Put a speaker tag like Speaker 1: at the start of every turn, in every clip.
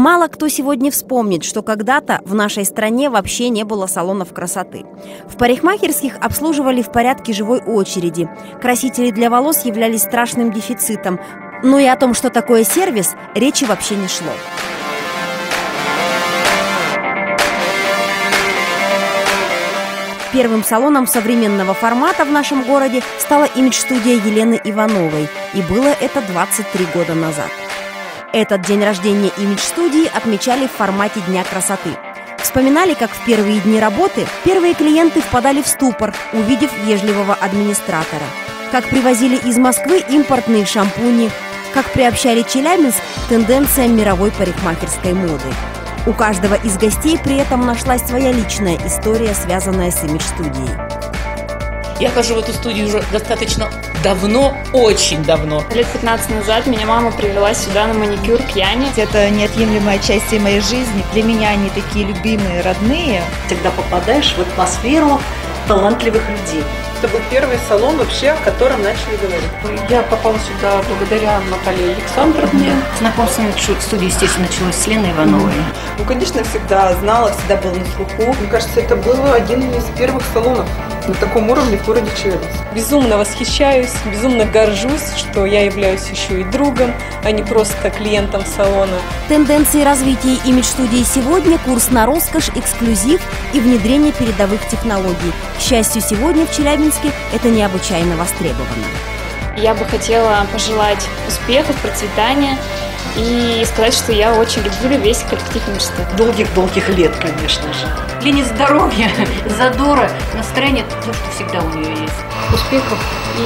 Speaker 1: Мало кто сегодня вспомнит, что когда-то в нашей стране вообще не было салонов красоты. В парикмахерских обслуживали в порядке живой очереди. Красители для волос являлись страшным дефицитом. Но и о том, что такое сервис, речи вообще не шло. Первым салоном современного формата в нашем городе стала имидж-студия Елены Ивановой. И было это 23 года назад. Этот день рождения имидж-студии отмечали в формате Дня красоты. Вспоминали, как в первые дни работы первые клиенты впадали в ступор, увидев вежливого администратора. Как привозили из Москвы импортные шампуни, как приобщали Челябинск к тенденциям мировой парикмахерской моды. У каждого из гостей при этом нашлась своя личная история, связанная с имидж-студией.
Speaker 2: Я хожу в эту студию уже достаточно давно, очень давно.
Speaker 3: Лет 15 назад меня мама привела сюда на маникюр к Яне.
Speaker 4: Это неотъемлемая часть моей жизни. Для меня они такие любимые, родные.
Speaker 5: Всегда попадаешь в атмосферу талантливых людей.
Speaker 6: Это был первый салон вообще, о котором начали говорить.
Speaker 7: Я попала сюда благодаря Наталье Александровне.
Speaker 5: Знакомство с студией, естественно, началось с Леной Ивановой.
Speaker 6: Ну, конечно, всегда знала, всегда был на слуху. Мне кажется, это был один из первых салонов на таком уровне в городе Челябинск.
Speaker 7: Безумно восхищаюсь, безумно горжусь, что я являюсь еще и другом, а не просто клиентом салона.
Speaker 1: Тенденции развития имидж-студии сегодня – курс на роскошь, эксклюзив и внедрение передовых технологий. К счастью, сегодня в Челябинске это необычайно востребовано.
Speaker 3: Я бы хотела пожелать успехов, процветания и сказать, что я очень люблю весь коллектив имидж-студии.
Speaker 5: Долгих-долгих лет, конечно же. Лене здоровья, задора, настроения, то, что всегда у нее есть.
Speaker 8: Успехов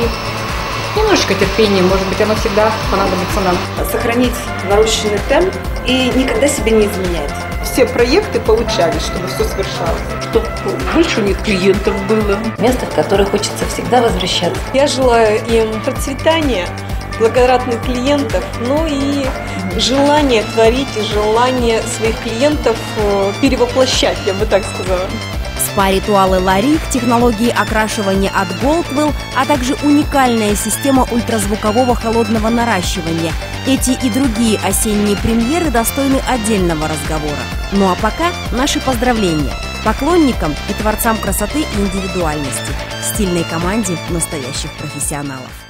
Speaker 8: и немножечко терпения, может быть, оно всегда понадобится нам.
Speaker 6: Сохранить нарушенный темп и никогда себе не изменять. Все проекты получались, чтобы все свершалось.
Speaker 5: Чтобы больше у них клиентов было. Место, в которое хочется всегда возвращаться.
Speaker 7: Я желаю им процветания, благодарных клиентов, ну и желание творить, и желание своих клиентов перевоплощать, я бы так сказала.
Speaker 1: Спа-ритуалы Ларик, технологии окрашивания от Goldwell, а также уникальная система ультразвукового холодного наращивания. Эти и другие осенние премьеры достойны отдельного разговора. Ну а пока наши поздравления поклонникам и творцам красоты и индивидуальности, стильной команде настоящих профессионалов.